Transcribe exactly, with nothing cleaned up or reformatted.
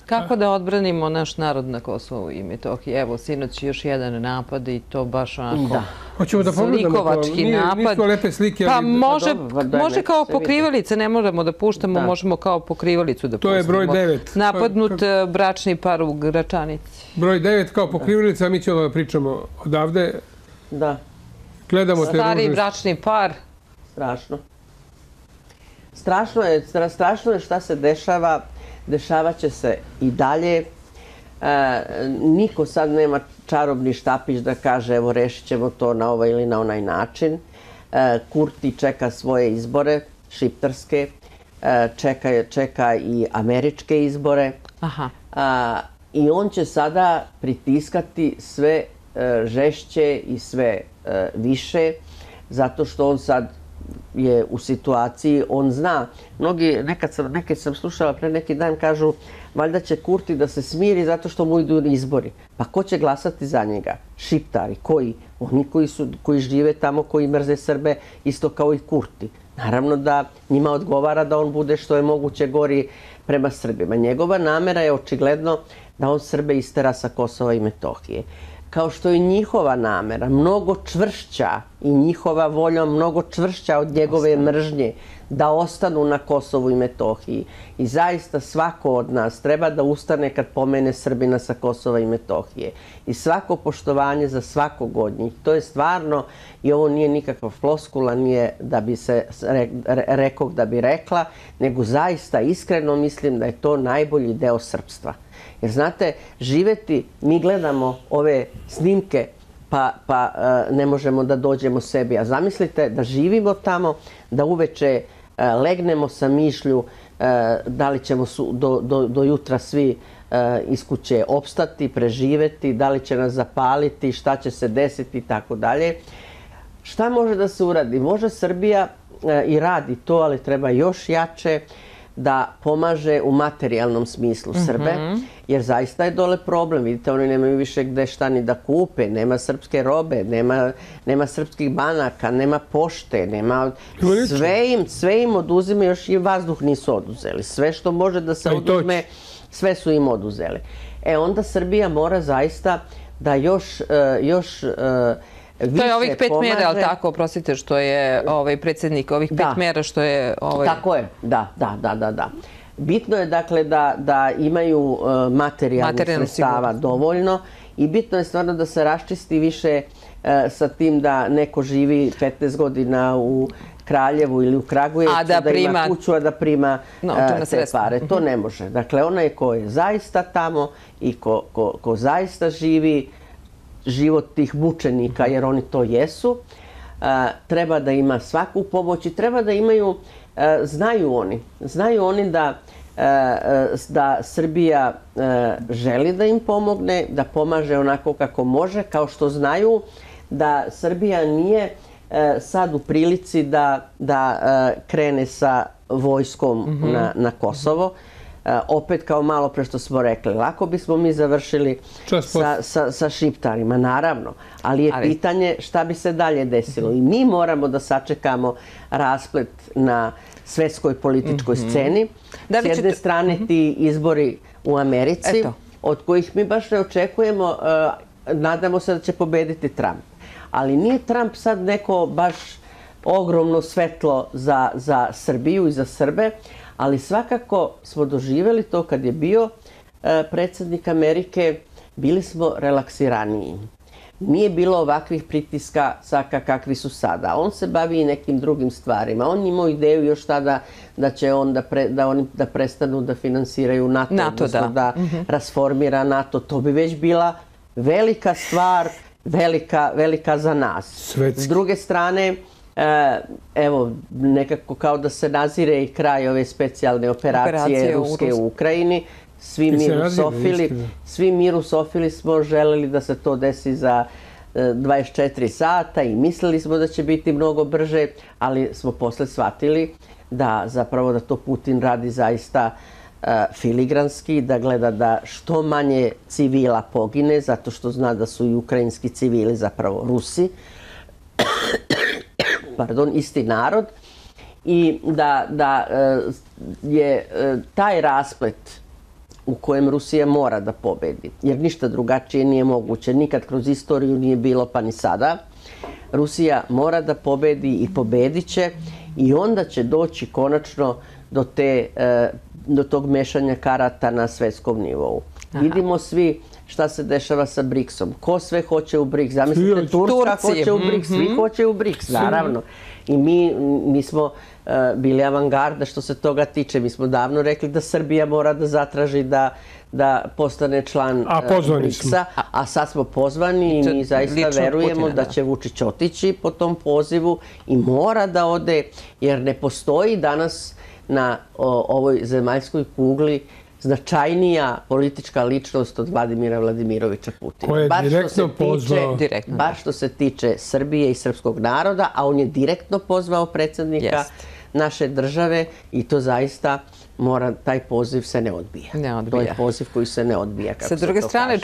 Kako da odbranimo naš narod na Kosovu i Metohiji? Evo, sinoć još jedan napad i to baš onako zlikovački napad. Nisu lepe slike. Pa može kao pokrivalice, ne moramo da puštamo, možemo kao pokrivalicu da pustimo. To je broj devet. Napadnut bračni par u Gračanici. Broj devet kao pokrivalica, a mi ćemo da pričamo odavde. Da. Gledamo te ružne... Stari bračni par. Strašno. Strašno je, strašno je šta se dešava. Dešavat će se i dalje. Niko sad nema čarobni štapić da kaže evo rešit ćemo to na ovaj ili na onaj način. Kurti čeka svoje izbore, šiptarske, čeka i američke izbore. I on će sada pritiskati sve žešće i sve više, zato što on sad je u situaciji, on zna. Mnogi, nekad sam, nekad sam slušala pre neki dan, kažu valjda će Kurti da se smiri zato što mu idu izbori. Pa ko će glasati za njega? Šiptari. Koji? Oni koji, su, koji žive tamo, koji mrze Srbe, isto kao i Kurti. Naravno da njima odgovara da on bude što je moguće gori prema Srbima. Njegova namera je očigledno da on Srbe istera sa Kosova i Metohije. Kao što je njihova namera, mnogo čvršća i njihova volja mnogo čvršća od njegove mržnje da ostanu na Kosovu i Metohiji. I zaista svako od nas treba da ustane kad pomene Srbina sa Kosova i Metohije. I svako poštovanje za svakog od njih. To je stvarno, i ovo nije nikakva floskula, nije da bi se rekao da bi rekla, nego zaista iskreno mislim da je to najbolji deo srpstva. Jer znate, živeti, mi gledamo ove snimke pa, pa uh, ne možemo da dođemo sebi. A zamislite da živimo tamo, da uveče uh, legnemo sa mišlju uh, da li ćemo su, do, do, do jutra svi uh, iz kuće opstati, preživeti, da li će nas zapaliti, šta će se desiti i tako dalje. Šta može da se uradi? Može Srbija uh, i radi to, ali treba još jače da pomaže u materijalnom smislu Srbe, jer zaista je dole problem. Vidite, oni nemaju više gde šta ni da kupe, nema srpske robe, nema, nema srpskih banaka, nema pošte, nema... Sve im, sve im oduzime, još i vazduh nisu oduzeli. Sve što može da se oduzme, sve su im oduzeli. E, onda Srbija mora zaista da još, još to je ovih pet mjera, ali tako, oprostite, što je predsjednik ovih pet mjera, što je... Tako je, da, da, da, da, da. Bitno je, dakle, da imaju materijalnih sredstava dovoljno i bitno je stvarno da se raščisti više sa tim da neko živi petnaest godina u Kraljevu ili u Kragujevcu, da ima kuću, a da prima te pare. To ne može. Dakle, onaj ko je zaista tamo i ko zaista živi život tih mučenika, jer oni to jesu, treba da ima svaku pomoć i treba da imaju, znaju oni, znaju oni da, da Srbija želi da im pomogne, da pomaže onako kako može, kao što znaju da Srbija nije sad u prilici da, da krene sa vojskom na, na Kosovo. Opet kao malo pre što smo rekli, lako bismo mi završili sa, sa, sa šiptarima, naravno, ali je ali... pitanje šta bi se dalje desilo. I mi moramo da sačekamo rasplet na svetskoj političkoj mm-hmm. sceni. Da S jedne ćete... strane mm-hmm. ti izbori u Americi, Eto. od kojih mi baš ne očekujemo, uh, nadamo se da će pobediti Trump. Ali nije Trump sad neko baš ogromno svetlo za, za Srbiju i za Srbe, ali svakako smo doživjeli to kad je bio e, predsjednik Amerike, bili smo relaksiraniji. Nije bilo ovakvih pritiska saka kakvi su sada. On se bavi i nekim drugim stvarima. On imao ideju još tada da će on da, pre, da oni da prestanu da finansiraju NATO, NATO odnosno da, da mm-hmm. rasformira NATO. To bi već bila velika stvar, velika, velika za nas. Svetski. S druge strane, evo, nekako kao da se nazire i kraj ove specijalne operacije, operacije ruske u, u Ukrajini. Svi mi, rusofili, svi mi rusofili smo želeli da se to desi za dvadeset četiri sata i mislili smo da će biti mnogo brže, ali smo posle shvatili da zapravo da to Putin radi zaista uh, filigranski, da gleda da što manje civila pogine, zato što zna da su i ukrajinski civili zapravo Rusi. Pardon, isti narod, i da, da je taj rasplet u kojem Rusija mora da pobedi, jer ništa drugačije nije moguće. Nikad kroz istoriju nije bilo, pa ni sada. Rusija mora da pobedi i pobedit će i onda će doći konačno do, te, do tog mešanja karata na svetskom nivou. Aha. Vidimo svi šta se dešava sa briksom. Ko sve hoće u briks? Zamislite, Turska hoće u briks, svi hoće u briks, naravno. I mi, mi smo uh, bili avangarda što se toga tiče. Mi smo davno rekli da Srbija mora da zatraži da, da postane član uh, briksa, a sad smo pozvani i mi zaista verujemo Putina, da. da će Vučić otići po tom pozivu i mora da ode, jer ne postoji danas na o, ovoj zemaljskoj kugli značajnija politička ličnost od Vladimira Vladimiroviča Putina. Ko je direktno pozvao. Tiče, baš što se tiče Srbije i srpskog naroda, a on je direktno pozvao predsjednika Jest. naše države i to zaista mora, taj poziv se ne odbija. Ne odbija. To je poziv koji se ne odbija, kako Sa druge se to strane, kaže.